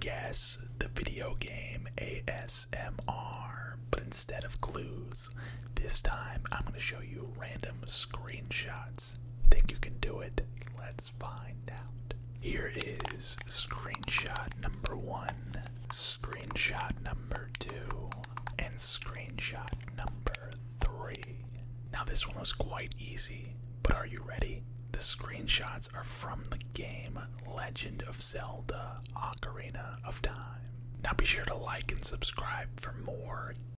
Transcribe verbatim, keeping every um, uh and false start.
guess the video game A S M R, but instead of clues, this time I'm going to show you random screenshots. Think you can do it? Let's find out. Here is screenshot number one, screenshot number two, and screenshot number three. Now this one was quite easy, but are you ready? The screenshots are from the game Legend of Zelda Ocarina of Time. Now be sure to like and subscribe for more